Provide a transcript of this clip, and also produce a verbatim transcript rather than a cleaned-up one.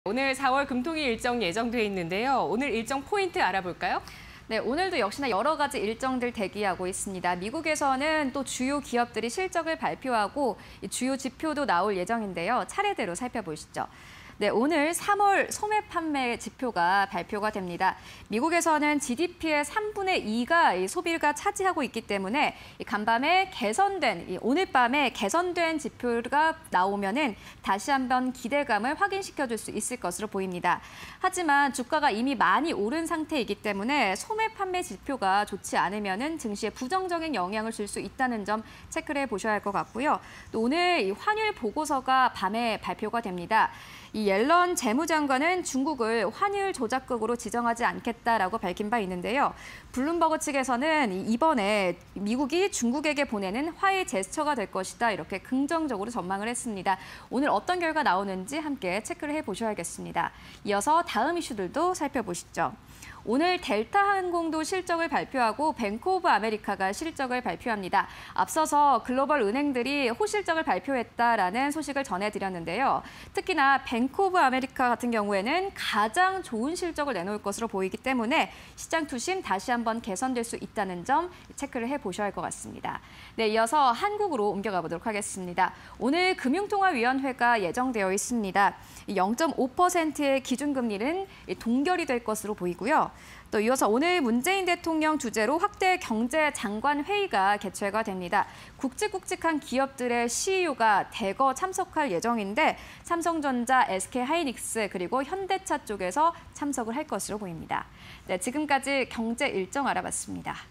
오늘 사월 금통일 일정 예정돼 있는데요. 오늘 일정 포인트 알아볼까요? 네, 오늘도 역시나 여러 가지 일정들 대기하고 있습니다. 미국에서는 또 주요 기업들이 실적을 발표하고 주요 지표도 나올 예정인데요. 차례대로 살펴보시죠. 네, 오늘 삼월 소매 판매 지표가 발표가 됩니다. 미국에서는 지디피의 삼분의 이가 소비가 차지하고 있기 때문에 간밤에 개선된, 오늘 밤에 개선된 지표가 나오면은 다시 한번 기대감을 확인시켜줄 수 있을 것으로 보입니다. 하지만 주가가 이미 많이 오른 상태이기 때문에 소매 판매 지표가 좋지 않으면은 증시에 부정적인 영향을 줄 수 있다는 점 체크를 해보셔야 할 것 같고요. 또 오늘 이 환율 보고서가 밤에 발표가 됩니다. 이 옐런 재무장관은 중국을 환율 조작국으로 지정하지 않겠다라고 밝힌 바 있는데요. 블룸버그 측에서는 이번에 미국이 중국에게 보내는 화해 제스처가 될 것이다. 이렇게 긍정적으로 전망을 했습니다. 오늘 어떤 결과 나오는지 함께 체크를 해보셔야겠습니다. 이어서 다음 이슈들도 살펴보시죠. 오늘 델타 항공도 실적을 발표하고 뱅크 오브 아메리카가 실적을 발표합니다. 앞서서 글로벌 은행들이 호실적을 발표했다라는 소식을 전해드렸는데요. 특히나 뱅크 오브 아메리카 같은 경우에는 가장 좋은 실적을 내놓을 것으로 보이기 때문에 시장 투심 다시 한번 개선될 수 있다는 점 체크를 해보셔야 할 것 같습니다. 네, 이어서 한국으로 옮겨가 보도록 하겠습니다. 오늘 금융통화위원회가 예정되어 있습니다. 영 점 오 퍼센트의 기준금리는 동결이 될 것으로 보이고요. 또 이어서 오늘 문재인 대통령 주재로 확대 경제 장관 회의가 개최가 됩니다. 굵직굵직한 기업들의 씨이오가 대거 참석할 예정인데 삼성전자, 에스케이하이닉스 그리고 현대차 쪽에서 참석을 할 것으로 보입니다. 네, 지금까지 경제 일정 알아봤습니다.